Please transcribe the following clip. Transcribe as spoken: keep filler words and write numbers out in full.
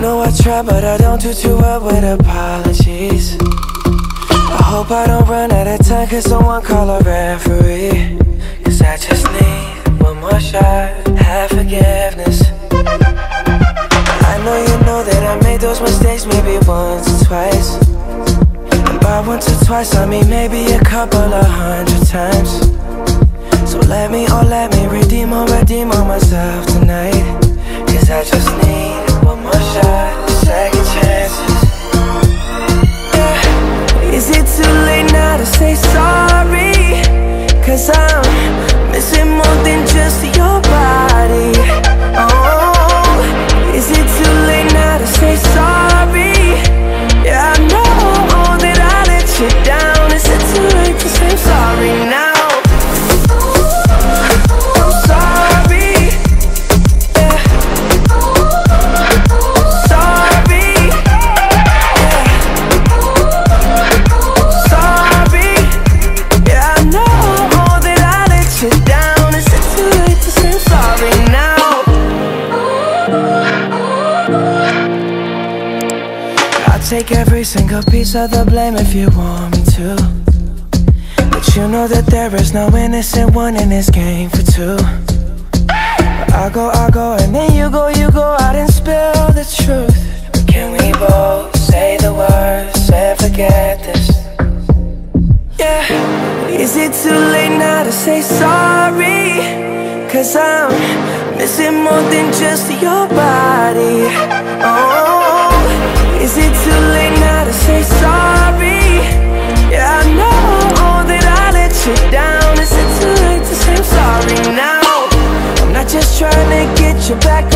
know I try, but I don't do too well with apologies. I hope I don't run out of time, cause someone call a referee. Cause I just need one more shot, have forgiveness. I know you know that I made those mistakes maybe once or twice. And by once or twice I mean maybe a couple of hundred times. So let me, oh let me redeem or redeem on myself tonight. Cause I just need one more shot, second chances. Yeah. Is it too late now to say sorry? Cause I'm missing more than just your body. Oh, is it too late now to say sorry? Yeah, I know that I let you down. Is it too late to say sorry now? Take every single piece of the blame if you want me to. But you know that there is no innocent one in this game for two. But I go, I go, and then you go, you go out and spill the truth. But can we both say the words and forget this? Yeah. Is it too late now to say sorry? Cause I'm missing more than just your body. Oh, is it too late now to say sorry? Yeah, I know that I let you down. Is it too late to say I'm sorry now? I'm not just trying to get you back